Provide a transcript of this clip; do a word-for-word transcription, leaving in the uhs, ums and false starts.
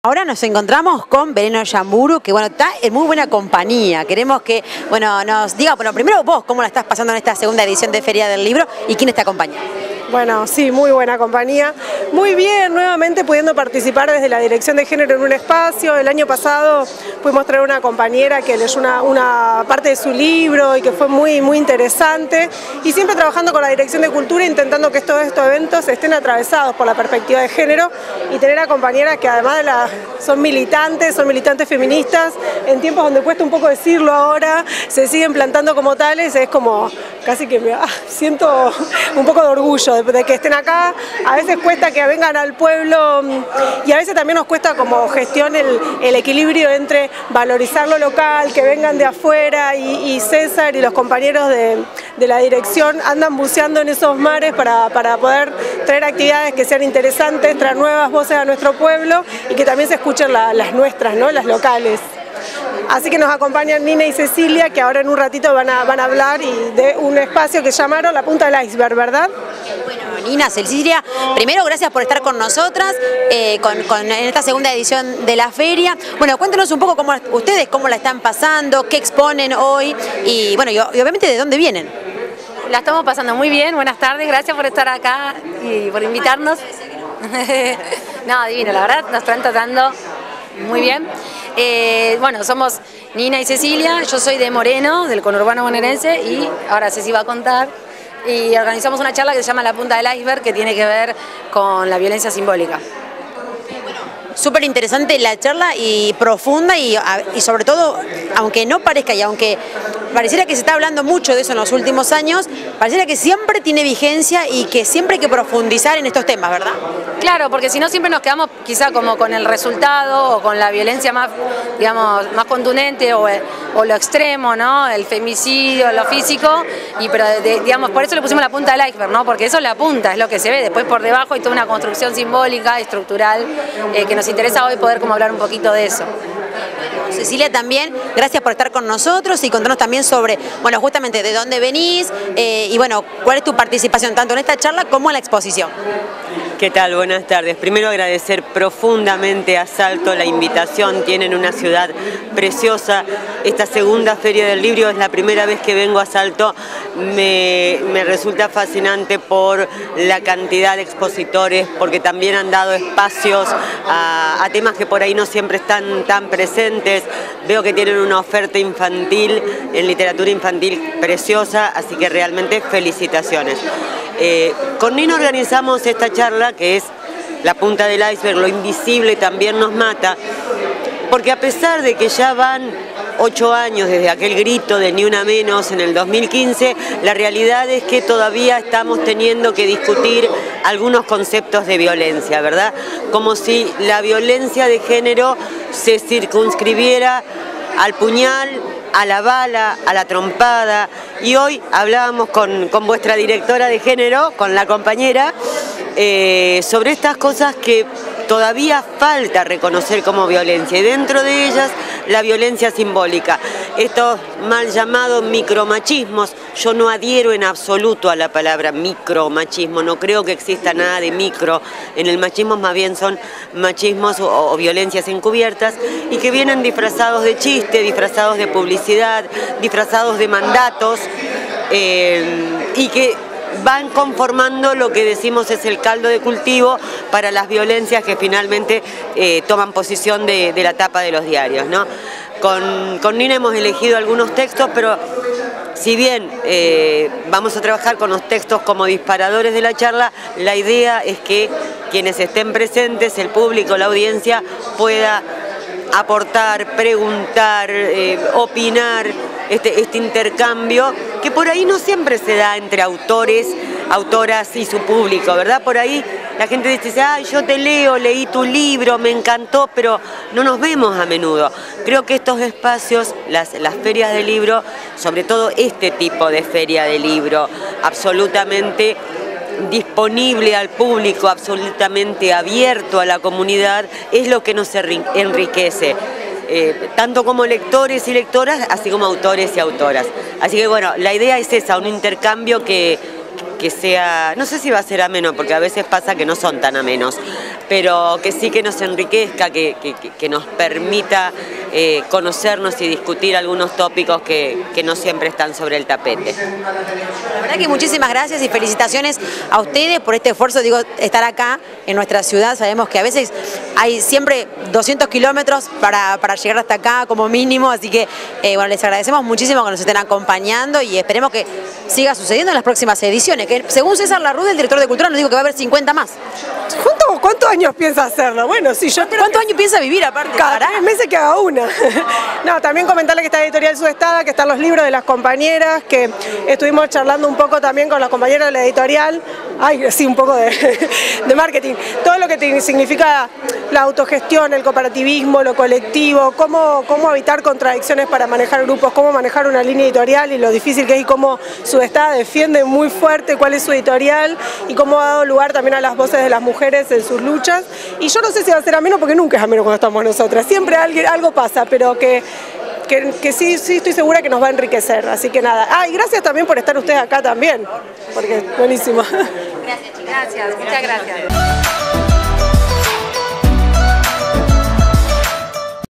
Ahora nos encontramos con Belén Ollamburu, que bueno, está en muy buena compañía. Queremos que, bueno, nos diga, bueno, primero vos, cómo la estás pasando en esta segunda edición de Feria del Libro y quién te acompaña. Bueno, sí, muy buena compañía. Muy bien, nuevamente pudiendo participar desde la Dirección de Género en un espacio. El año pasado pudimos traer una compañera que leyó una, una parte de su libro y que fue muy, muy interesante. Y siempre trabajando con la Dirección de Cultura, intentando que todos estos eventos estén atravesados por la perspectiva de género y tener a compañeras que además de la, son militantes, son militantes feministas, en tiempos donde cuesta un poco decirlo ahora, se siguen plantando como tales, es como casi que me ah, siento un poco de orgullo de, de que estén acá. A veces cuesta que vengan al pueblo y a veces también nos cuesta como gestión el, el equilibrio entre valorizar lo local, que vengan de afuera y, y César y los compañeros de, de la dirección andan buceando en esos mares para, para poder traer actividades que sean interesantes, traer nuevas voces a nuestro pueblo y que también se escuchen la, las nuestras, ¿no? Las locales. Así que nos acompañan Nina y Cecilia, que ahora en un ratito van a, van a hablar y de un espacio que llamaron La Punta del Iceberg, ¿verdad? Bueno, Nina, Cecilia, primero gracias por estar con nosotras eh, con, con, en esta segunda edición de la feria. Bueno, cuéntenos un poco cómo ustedes cómo la están pasando, qué exponen hoy y bueno, y, y obviamente de dónde vienen. La estamos pasando muy bien, buenas tardes, gracias por estar acá y por invitarnos. No, divino, la verdad nos están tratando muy bien. Eh, bueno, somos Nina y Cecilia, yo soy de Moreno, del conurbano bonaerense, y ahora Ceci va a contar. Y organizamos una charla que se llama La Punta del Iceberg, que tiene que ver con la violencia simbólica. Súper interesante la charla y profunda y, y sobre todo, aunque no parezca y aunque pareciera que se está hablando mucho de eso en los últimos años, pareciera que siempre tiene vigencia y que siempre hay que profundizar en estos temas, ¿verdad? Claro, porque si no siempre nos quedamos quizá como con el resultado o con la violencia más, digamos, más contundente o, o lo extremo, ¿no? El femicidio, lo físico, y pero de, digamos, por eso le pusimos la punta del iceberg, ¿no? Porque eso es la punta, es lo que se ve, después por debajo hay toda una construcción simbólica, estructural, eh, que nos interesa hoy poder como hablar un poquito de eso. Cecilia, también, gracias por estar con nosotros y contarnos también sobre, bueno, justamente de dónde venís eh, y bueno, cuál es tu participación tanto en esta charla como en la exposición. ¿Qué tal? Buenas tardes. Primero agradecer profundamente a Salto la invitación, tienen una ciudad preciosa. Esta segunda Feria del Libro es la primera vez que vengo a Salto, me, me resulta fascinante por la cantidad de expositores, porque también han dado espacios a, a temas que por ahí no siempre están tan presentes. Veo que tienen una oferta infantil, en literatura infantil preciosa, así que realmente felicitaciones. Eh, con Nina organizamos esta charla que es La Punta del Iceberg, lo invisible también nos mata, porque a pesar de que ya van ocho años desde aquel grito de Ni Una Menos en el dos mil quince, la realidad es que todavía estamos teniendo que discutir algunos conceptos de violencia, ¿verdad? Como si la violencia de género se circunscribiera al puñal, a la bala, a la trompada, y hoy hablábamos con, con vuestra directora de género, con la compañera, eh, sobre estas cosas que todavía falta reconocer como violencia, y dentro de ellas la violencia simbólica, estos mal llamados micromachismos. Yo no adhiero en absoluto a la palabra micromachismo, no creo que exista nada de micro en el machismo, más bien son machismos o, o violencias encubiertas y que vienen disfrazados de chiste, disfrazados de publicidad, disfrazados de mandatos eh, y que van conformando lo que decimos es el caldo de cultivo para las violencias que finalmente eh, toman posición de, de la tapa de los diarios, ¿no? Con, con Nina hemos elegido algunos textos, pero si bien eh, vamos a trabajar con los textos como disparadores de la charla, la idea es que quienes estén presentes, el público, la audiencia, pueda aportar, preguntar, eh, opinar, este, este intercambio que por ahí no siempre se da entre autores, autoras y su público, ¿verdad? Por ahí la gente dice, ay, yo te leo, leí tu libro, me encantó, pero no nos vemos a menudo. Creo que estos espacios, las, las ferias de libro, sobre todo este tipo de feria de libro, absolutamente disponible al público, absolutamente abierto a la comunidad, es lo que nos enriquece. Eh, tanto como lectores y lectoras, así como autores y autoras. Así que bueno, la idea es esa, un intercambio que, que sea, no sé si va a ser ameno, porque a veces pasa que no son tan amenos, pero que sí que nos enriquezca, que, que, que nos permita eh, conocernos y discutir algunos tópicos que, que no siempre están sobre el tapete. La verdad que muchísimas gracias y felicitaciones a ustedes por este esfuerzo, digo, estar acá en nuestra ciudad. Sabemos que a veces hay siempre doscientos kilómetros para, para llegar hasta acá como mínimo, así que eh, bueno, les agradecemos muchísimo que nos estén acompañando y esperemos que siga sucediendo en las próximas ediciones, que según César Larrude, el director de Cultura, nos dijo que va a haber cincuenta más. ¿Cuántos, cuántos años piensa hacerlo? Bueno, sí, yo espero. ¿Cuántos años piensa vivir aparte? Cada tres meses que haga una. No, también comentarle que está Editorial Sudestada, que están los libros de las compañeras, que estuvimos charlando un poco también con las compañeras de la editorial. Ay, sí, un poco de, de marketing. Todo lo que te, significa la autogestión, el cooperativismo, lo colectivo, cómo, cómo evitar contradicciones para manejar grupos, cómo manejar una línea editorial y lo difícil que es y cómo Sudestada defiende muy fuerte cuál es su editorial y cómo ha dado lugar también a las voces de las mujeres en sus luchas. Y yo no sé si va a ser ameno, porque nunca es ameno cuando estamos nosotras, siempre alguien, algo pasa, pero que, que, que sí, sí estoy segura que nos va a enriquecer, así que nada. Ah, y gracias también por estar ustedes acá también, porque es buenísimo. Gracias, chicas. Gracias, muchas gracias.